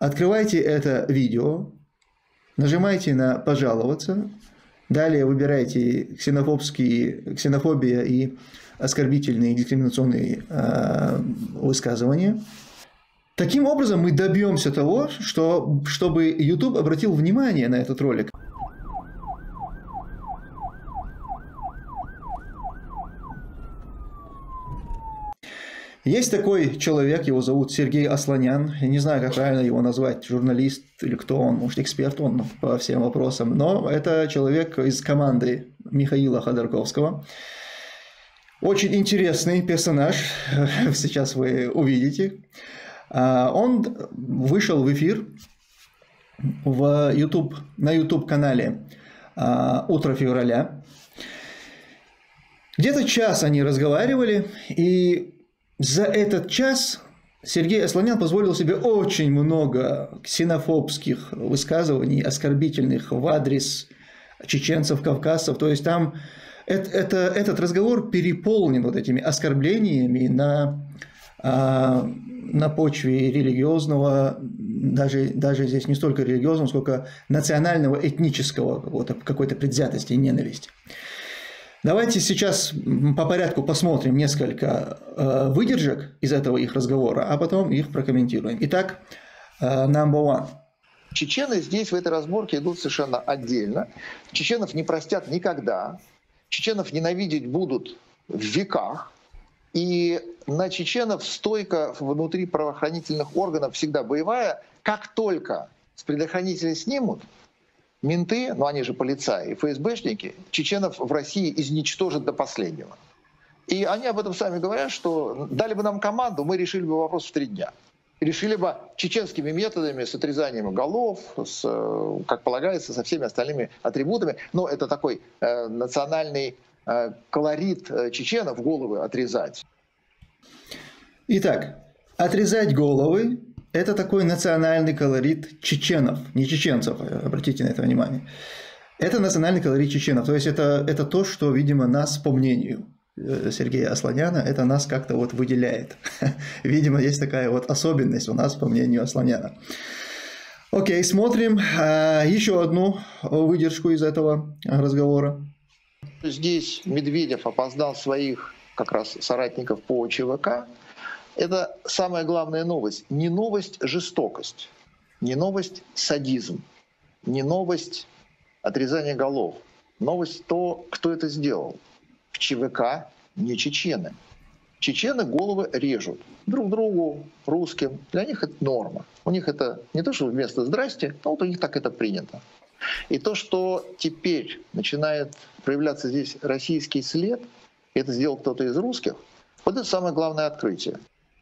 Открывайте это видео, нажимайте на «Пожаловаться», далее выбирайте ксенофобия и оскорбительные дискриминационные высказывания. Таким образом мы добьемся того, чтобы YouTube обратил внимание на этот ролик. Есть такой человек, его зовут Сергей Асланян. Я не знаю, как правильно его назвать, журналист или кто он, может, эксперт он по всем вопросам. Но это человек из команды Михаила Ходорковского. Очень интересный персонаж, сейчас вы увидите. Он вышел в эфир на YouTube-канале «Утро февраля». Где-то час они разговаривали, и за этот час Сергей Асланян позволил себе очень много ксенофобских высказываний, оскорбительных в адрес чеченцев, кавказцев. То есть там этот разговор переполнен вот этими оскорблениями на почве религиозного, даже здесь не столько религиозного, сколько национального, этнического какой-то предвзятости и ненависти. Давайте сейчас по порядку посмотрим несколько выдержек из этого их разговора, а потом их прокомментируем. Итак, number one. Чечены здесь в этой разборке идут совершенно отдельно. Чеченов не простят никогда. Чеченов ненавидеть будут в веках. И на чеченов стойка внутри правоохранительных органов всегда боевая. Как только с предохранителей снимут, менты, ну они же полицаи и ФСБшники, чеченов в России изничтожат до последнего. И они об этом сами говорят, что дали бы нам команду, мы решили бы вопрос в 3 дня. Решили бы чеченскими методами, с отрезанием голов, как полагается, со всеми остальными атрибутами. Но это такой национальный колорит чеченов, головы отрезать. Итак, отрезать головы – это такой национальный колорит чеченов, не чеченцев, обратите на это внимание. Это национальный колорит чеченов, то есть это то, что, видимо, нас, по мнению Сергея Асланяна, это нас как-то вот выделяет. Видимо, есть такая вот особенность у нас, по мнению Асланяна. Окей, смотрим еще одну выдержку из этого разговора. Здесь Медведев опознал своих как раз соратников по ЧВК. Это самая главная новость. Не новость жестокость, не новость садизм, не новость отрезание голов. Новость то, кто это сделал. В ЧВК не чечены. Чечены головы режут друг другу, русским. Для них это норма. У них это не то, что вместо «здрасте», но вот у них так это принято. И то, что теперь начинает проявляться здесь российский след, это сделал кто-то из русских, вот это самое главное открытие.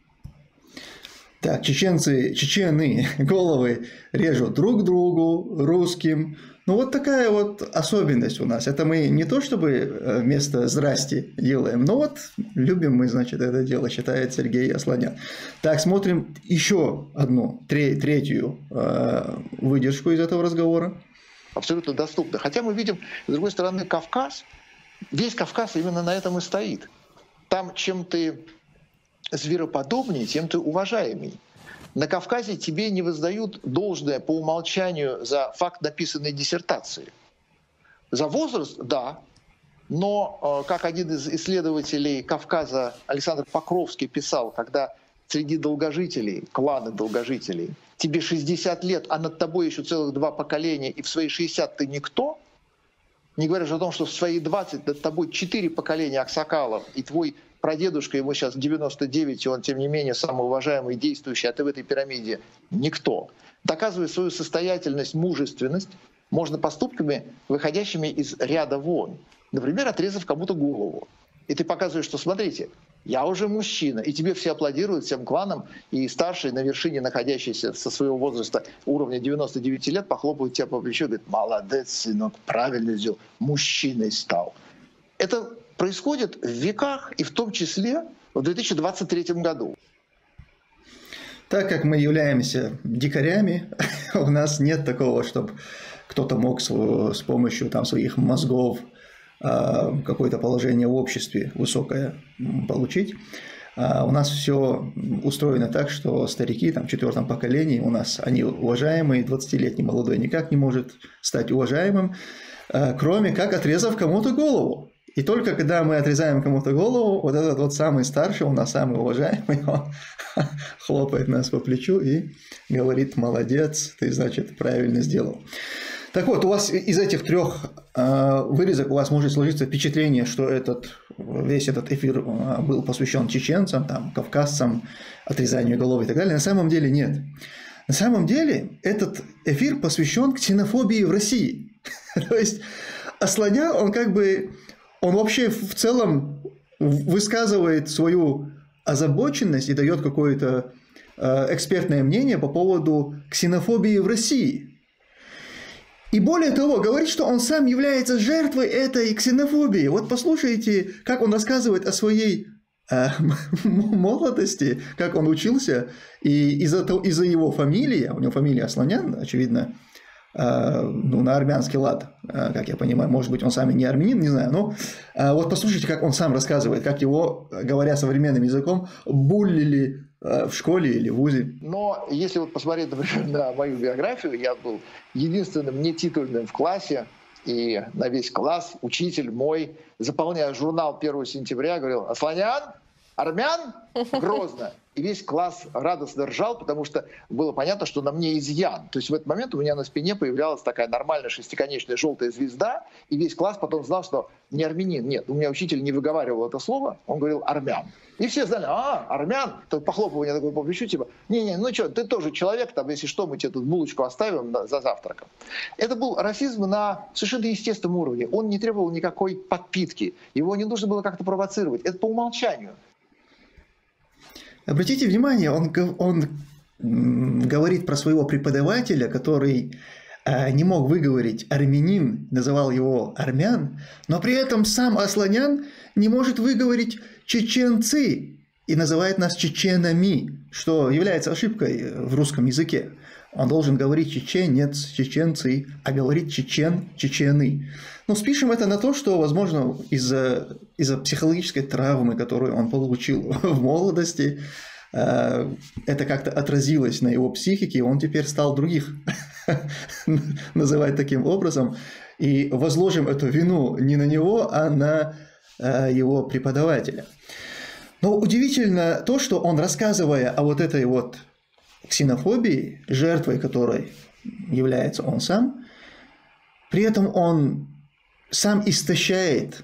Так, чечены головы режут друг другу, русским. Ну, вот такая вот особенность у нас. Это мы не то чтобы вместо «здрасте» делаем, но вот любим мы, значит, это дело, считает Сергей Асланян. Так, смотрим еще одну, третью выдержку из этого разговора. Абсолютно доступно. Хотя мы видим, с другой стороны, Кавказ, весь Кавказ именно на этом и стоит. Там, чем ты звероподобнее, тем ты уважаемый. На Кавказе тебе не воздают должное по умолчанию за факт написанной диссертации. За возраст – да, но, как один из исследователей Кавказа Александр Покровский писал, когда среди долгожителей, кланы долгожителей, тебе 60 лет, а над тобой еще целых 2 поколения, и в свои 60 ты никто, не говоря же о том, что в свои 20 над тобой 4 поколения аксакалов, и твой прадедушка, ему сейчас 99, и он, тем не менее, самый уважаемый, действующий, а ты в этой пирамиде никто. Доказывая свою состоятельность, мужественность, можно поступками, выходящими из ряда вон. Например, отрезав кому-то голову. И ты показываешь, что, смотрите, я уже мужчина, и тебе все аплодируют, всем кланам, и старшие на вершине, находящиеся со своего возраста уровня 99 лет, похлопают тебя по плечу и говорят: молодец, сынок, правильно сделал, мужчиной стал. Это происходит в веках, и в том числе в 2023 году. Так как мы являемся дикарями, у нас нет такого, чтобы кто-то мог с помощью своих мозгов какое-то положение в обществе высокое получить. У нас все устроено так, что старики там, в 4-м поколении у нас, они уважаемые, 20-летний молодой никак не может стать уважаемым, кроме как отрезав кому-то голову. И только когда мы отрезаем кому-то голову, вот этот вот самый старший, у нас самый уважаемый, он хлопает нас по плечу и говорит: молодец, ты, значит, правильно сделал. Так вот, у вас из этих 3 вырезок у вас может сложиться впечатление, что весь этот эфир был посвящен чеченцам, там, кавказцам, отрезанию головы и так далее. На самом деле нет. На самом деле этот эфир посвящен ксенофобии в России. То есть Асланян, он вообще в целом высказывает свою озабоченность и дает какое-то экспертное мнение по поводу ксенофобии в России. И более того, говорит, что он сам является жертвой этой ксенофобии. Вот послушайте, как он рассказывает о своей молодости, как он учился, и из-за его фамилии, у него фамилия Асланян, очевидно, на армянский лад, как я понимаю, может быть, он сам и не армянин, не знаю, но вот послушайте, как он сам рассказывает, как его, говоря современным языком, буллили в школе или в вузе. Но если вот посмотреть, например, на мою биографию, я был единственным нетитульным в классе, и на весь класс учитель мой, заполняя журнал 1 сентября, говорил: Асланян, армян, Грозно. И весь класс радостно ржал, потому что было понятно, что на мне изъян. То есть в этот момент у меня на спине появлялась такая нормальная шестиконечная желтая звезда, и весь класс потом знал, что не армянин. Нет, у меня учитель не выговаривал это слово, он говорил армян. И все знали: армян, то похлопывание такое по плечу, типа: не-не, ну что, ты тоже человек, там, если что, мы тебе тут булочку оставим за завтраком. Это был расизм на совершенно естественном уровне. Он не требовал никакой подпитки, его не нужно было как-то провоцировать. Это по умолчанию. Обратите внимание, он говорит про своего преподавателя, который не мог выговорить армянин, называл его армян, но при этом сам Асланян не может выговорить чеченцы и называет нас чеченами, что является ошибкой в русском языке. Он должен говорить чеченец, чеченцы, а говорить чечен, чечены. Но спишем это на то, что, возможно, из-за психологической травмы, которую он получил в молодости, это как-то отразилось на его психике, и он теперь стал других называть таким образом. И возложим эту вину не на него, а на его преподавателя. Но удивительно то, что он, рассказывая о вот этой вот ксенофобии, жертвой которой является он сам, при этом он сам источает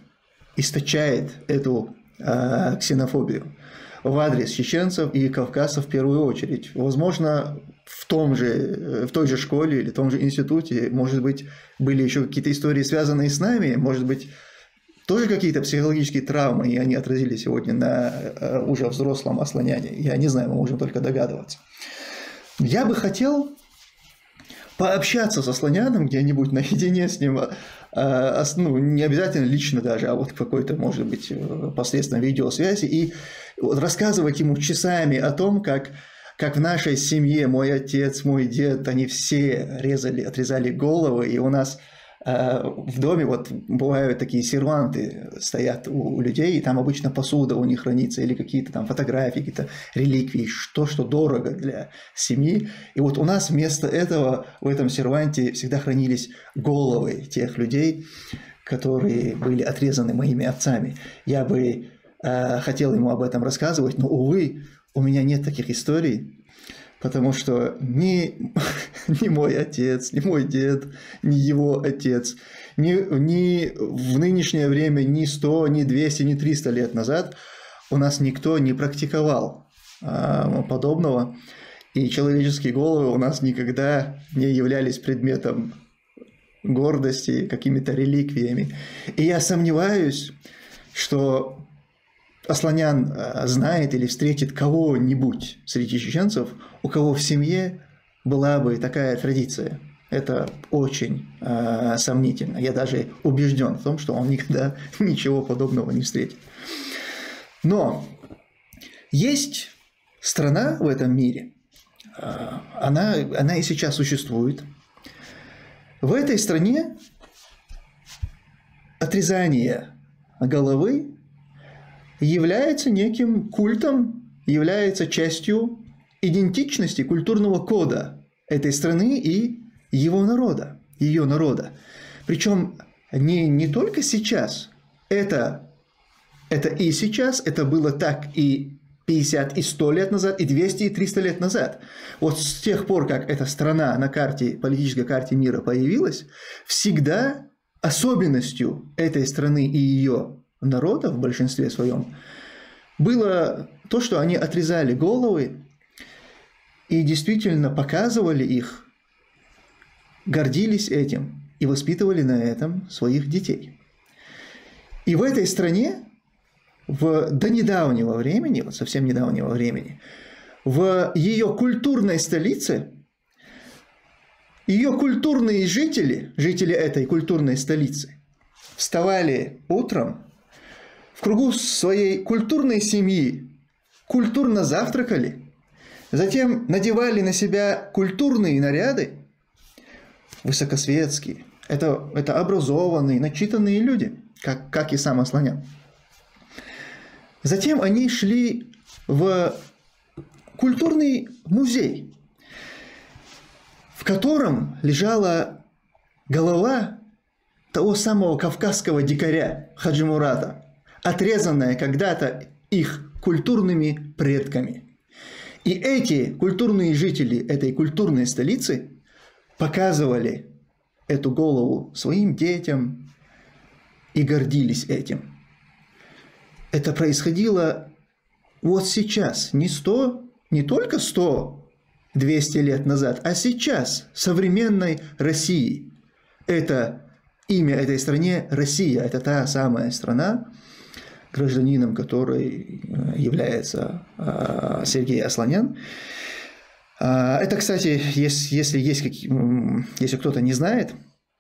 эту ксенофобию в адрес чеченцев и кавказцев в первую очередь. Возможно, в той же школе или в том же институте, может быть, были еще какие-то истории, связанные с нами, может быть, тоже какие-то психологические травмы, и они отразились сегодня на уже взрослом Асланяне. Я не знаю, мы можем только догадываться. Я бы хотел пообщаться с Асланяном где-нибудь наедине с ним, не обязательно лично даже, а вот какой-то, может быть, посредством видеосвязи, и рассказывать ему часами о том, как в нашей семье мой отец, мой дед, они все отрезали головы, и у нас в доме вот бывают такие серванты, стоят у людей, и там обычно посуда у них хранится, или какие-то там фотографии, какие-то реликвии, что дорого для семьи. И вот у нас вместо этого в этом серванте всегда хранились головы тех людей, которые были отрезаны моими отцами. Я бы хотел ему об этом рассказывать, но, увы, у меня нет таких историй. Потому что ни мой отец, ни мой дед, ни его отец, ни в нынешнее время, ни 100, ни 200, ни 300 лет назад у нас никто не практиковал подобного. И человеческие головы у нас никогда не являлись предметом гордости, какими-то реликвиями. И я сомневаюсь, что Асланян знает или встретит кого-нибудь среди чеченцев, у кого в семье была бы такая традиция. Это очень сомнительно. Я даже убежден в том, что он никогда ничего подобного не встретит. Но есть страна в этом мире, она и сейчас существует. В этой стране отрезание головы является неким культом, является частью идентичности культурного кода этой страны и его народа, ее народа. Причем не только сейчас, это и сейчас, это было так и 50, и 100 лет назад, и 200, и 300 лет назад. Вот с тех пор, как эта страна на карте, политической карте мира появилась, всегда особенностью этой страны и ее народа в большинстве своем было то, что они отрезали головы и действительно показывали их, гордились этим и воспитывали на этом своих детей. И в этой стране до недавнего времени, вот совсем недавнего времени, в ее культурной столице, ее культурные жители этой культурной столицы, вставали утром в кругу своей культурной семьи, культурно завтракали, затем надевали на себя культурные наряды, высокосветские. Это образованные, начитанные люди, как и сам Асланян. Затем они шли в культурный музей, в котором лежала голова того самого кавказского дикаря Хаджи Мурата, отрезанная когда-то их культурными предками. И эти культурные жители этой культурной столицы показывали эту голову своим детям и гордились этим. Это происходило вот сейчас, не только 100-200 лет назад, а сейчас, в современной России. Это имя этой стране Россия, это та самая страна, гражданином которой является Сергей Асланян. Это, кстати, если кто-то не знает,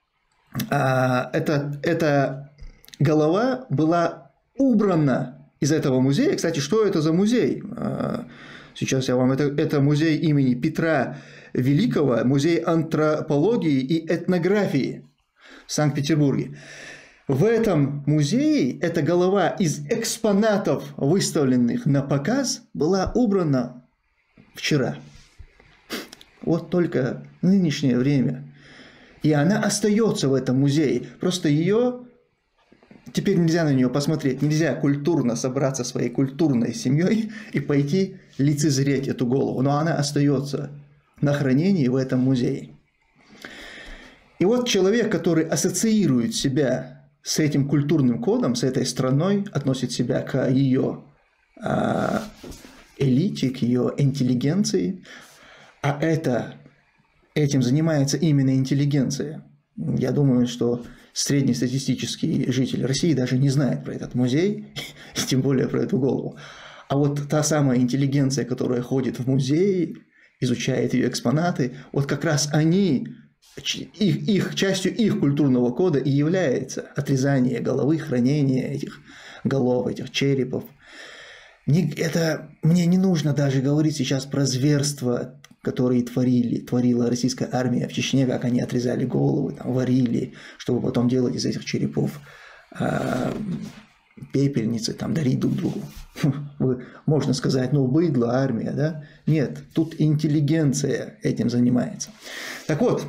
эта голова была убрана из этого музея. Кстати, что это за музей? Сейчас я вам... Это музей имени Петра Великого, музей антропологии и этнографии в Санкт-Петербурге. В этом музее эта голова из экспонатов, выставленных на показ, была убрана вчера. Вот только в нынешнее время. И она остается в этом музее. Просто ее... Теперь нельзя на нее посмотреть. Нельзя культурно собраться своей культурной семьей и пойти лицезреть эту голову. Но она остается на хранении в этом музее. И вот человек, который ассоциирует себя с этим культурным кодом, с этой страной, относит себя к ее элите, к ее интеллигенции, а этим занимается именно интеллигенция. Я думаю, что среднестатистический житель России даже не знает про этот музей, и тем более про эту голову. А вот та самая интеллигенция, которая ходит в музей, изучает ее экспонаты, вот как раз они, частью их культурного кода и является отрезание головы, хранение этих голов, этих черепов. Мне не нужно даже говорить сейчас про зверства, которые творила российская армия в Чечне, как они отрезали головы, там, варили, чтобы потом делать из этих черепов пепельницы, там, дарить друг другу. Можно сказать, быдло, армия, да? Нет, тут интеллигенция этим занимается. Так вот,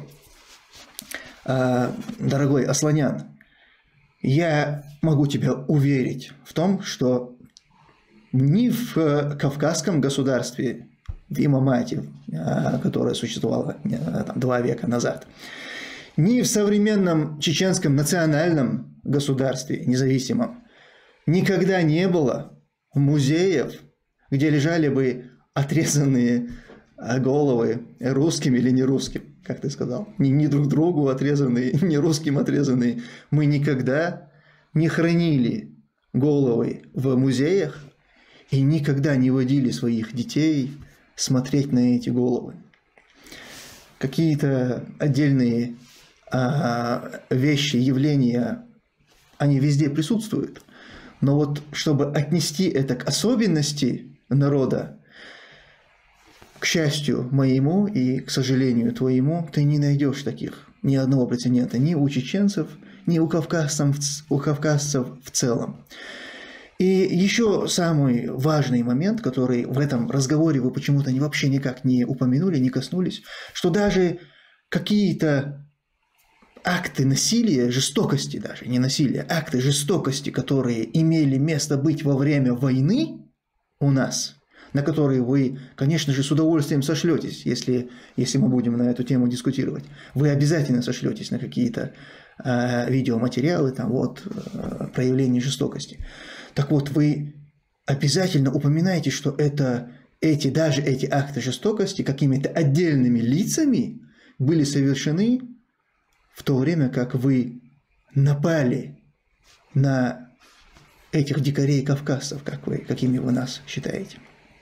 дорогой Асланян, я могу тебя уверить в том, что ни в Кавказском государстве, в Имамате, которое существовало 2 века назад, ни в современном чеченском национальном государстве, независимом, никогда не было музеев, где лежали бы отрезанные головы русским или не русским, как ты сказал, не друг другу отрезанные, не русским отрезанные. Мы никогда не хранили головы в музеях и никогда не водили своих детей смотреть на эти головы. Какие-то отдельные вещи, явления, они везде присутствуют. Но вот чтобы отнести это к особенности народа, к счастью моему и к сожалению твоему, ты не найдешь таких ни одного прецедента ни у чеченцев, ни у кавказцев в целом. И еще самый важный момент, который в этом разговоре вы почему-то вообще никак не упомянули, не коснулись, что даже какие-то акты насилия, жестокости даже, не насилия, акты жестокости, которые имели место быть во время войны у нас, на которые вы, конечно же, с удовольствием сошлетесь, если мы будем на эту тему дискутировать. Вы обязательно сошлетесь на какие-то видеоматериалы, там вот, проявления жестокости. Так вот, вы обязательно упоминаете, что даже эти акты жестокости какими-то отдельными лицами были совершены в то время, как вы напали на этих дикарей-кавказцев, какими вы нас считаете.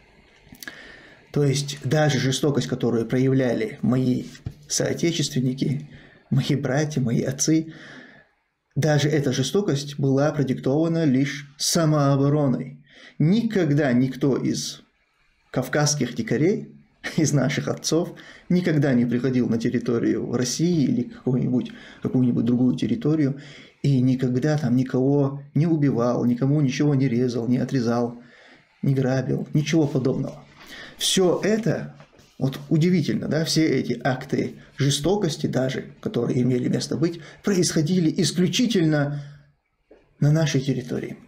То есть даже жестокость, которую проявляли мои соотечественники, мои братья, мои отцы, даже эта жестокость была продиктована лишь самообороной. Никогда никто из кавказских дикарей, из наших отцов, никогда не приходил на территорию России или какую-нибудь другую территорию и никогда там никого не убивал, никому ничего не резал, не отрезал, не грабил, ничего подобного. Все это, вот удивительно, да, все эти акты жестокости даже, которые имели место быть, происходили исключительно на нашей территории,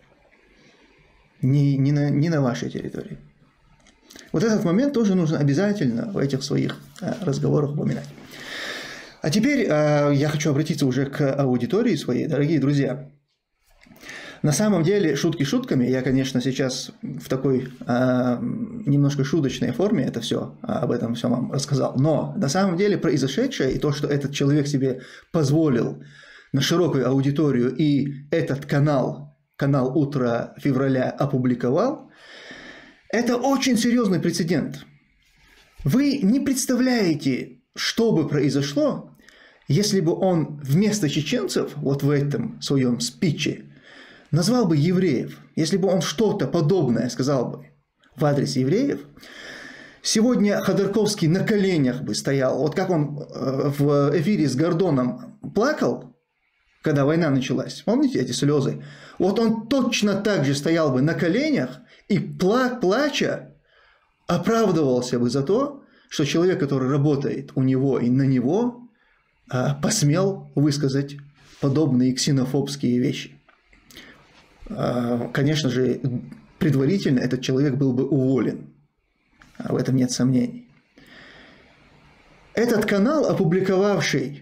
не на вашей территории. Вот этот момент тоже нужно обязательно в этих своих разговорах упоминать. А теперь я хочу обратиться уже к аудитории своей, дорогие друзья. На самом деле, шутки шутками, я, конечно, сейчас в такой немножко шуточной форме об этом все вам рассказал, но на самом деле произошедшее и то, что этот человек себе позволил на широкую аудиторию и этот канал «Утро февраля» опубликовал, это очень серьезный прецедент. Вы не представляете, что бы произошло, если бы он вместо чеченцев, вот в этом своем спиче, назвал бы евреев, если бы он что-то подобное сказал бы в адрес евреев. Сегодня Ходорковский на коленях бы стоял, вот как он в эфире с Гордоном плакал, когда война началась, помните эти слезы? Вот он точно так же стоял бы на коленях и, плача, оправдывался бы за то, что человек, который работает у него и на него, посмел высказать подобные ксенофобские вещи. Конечно же, предварительно этот человек был бы уволен. В этом нет сомнений. Этот канал, опубликовавший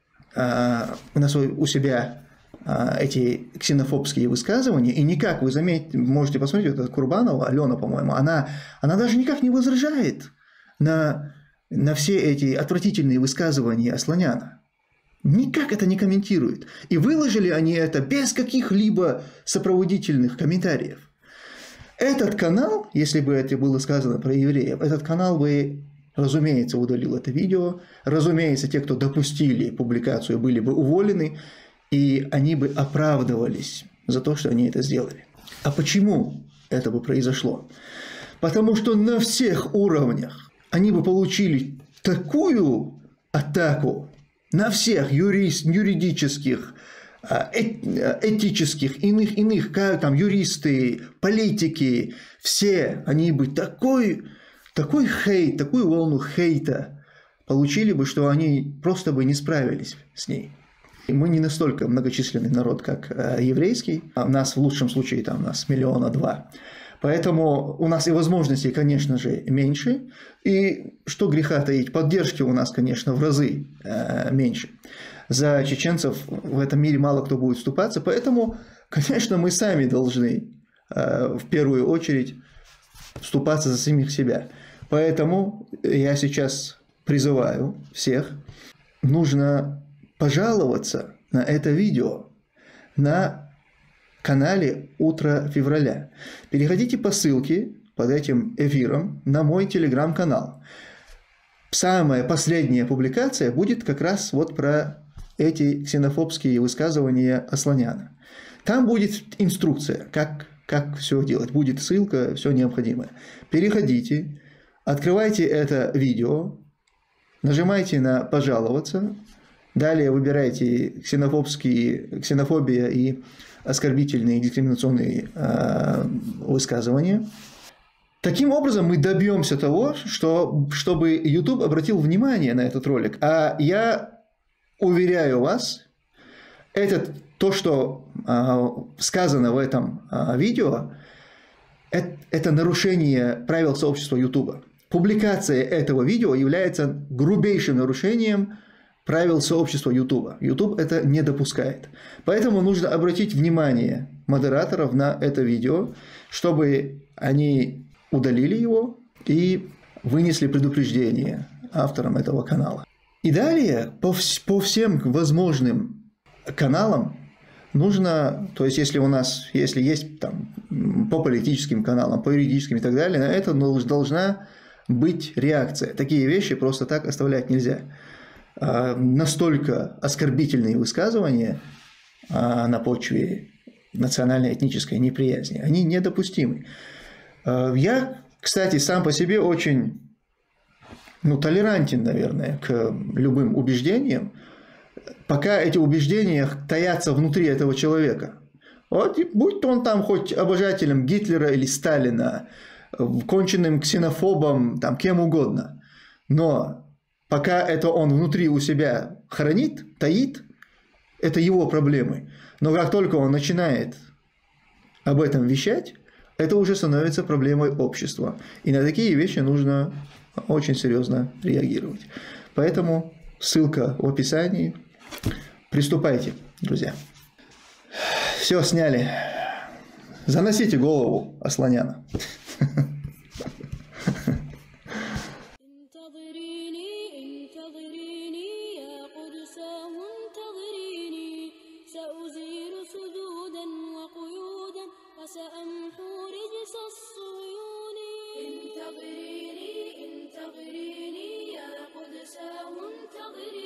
у себя эти ксенофобские высказывания, и никак, вы можете посмотреть, это Курбанова, Алена, по-моему, она даже никак не возражает на все эти отвратительные высказывания Асланяна. Никак это не комментирует. И выложили они это без каких-либо сопроводительных комментариев. Этот канал, если бы это было сказано про евреев, этот канал бы, разумеется, удалил это видео. Разумеется, те, кто допустили публикацию, были бы уволены, и они бы оправдывались за то, что они это сделали. А почему это бы произошло? Потому что на всех уровнях они бы получили такую атаку, на всех юридических, этических, иных, как там юристы, политики, все они бы такой хейт, такую волну хейта получили бы, что они просто бы не справились с ней. И мы не настолько многочисленный народ, как еврейский, а у нас в лучшем случае там нас 1-2 миллиона. Поэтому у нас и возможностей, конечно же, меньше. И что греха таить, поддержки у нас, конечно, в разы меньше. За чеченцев в этом мире мало кто будет вступаться. Поэтому, конечно, мы сами должны в первую очередь вступаться за самих себя. Поэтому я сейчас призываю всех, нужно пожаловаться на это видео на канале «Утро февраля». Переходите по ссылке под этим эфиром на мой телеграм-канал. Самая последняя публикация будет как раз вот про эти ксенофобские высказывания Асланяна. Там будет инструкция, как все делать. Будет ссылка, все необходимое. Переходите, открывайте это видео, нажимайте на «Пожаловаться», Далее выбирайте ксенофобия и оскорбительные дискриминационные высказывания. Таким образом, мы добьемся того, чтобы YouTube обратил внимание на этот ролик. А я уверяю вас, то, что сказано в этом видео, это нарушение правил сообщества YouTube. Публикация этого видео является грубейшим нарушением правил сообщества YouTube. YouTube это не допускает. Поэтому нужно обратить внимание модераторов на это видео, чтобы они удалили его и вынесли предупреждение авторам этого канала. И далее по всем возможным каналам нужно, то есть если есть там по политическим каналам, по юридическим и так далее, на это должна быть реакция. Такие вещи просто так оставлять нельзя. Настолько оскорбительные высказывания на почве национально-этнической неприязни, они недопустимы. Я, кстати, сам по себе очень толерантен, наверное, к любым убеждениям, пока эти убеждения таятся внутри этого человека. Вот, будь то он там хоть обожателем Гитлера или Сталина, конченным ксенофобом, там, кем угодно. Но пока это он внутри у себя хранит, таит, это его проблемы. Но как только он начинает об этом вещать, это уже становится проблемой общества. И на такие вещи нужно очень серьезно реагировать. Поэтому ссылка в описании. Приступайте, друзья. Все сняли. Заносите голову Асланяна. سأمحو رجس الصيون انتظريني يا قدساه انتظريني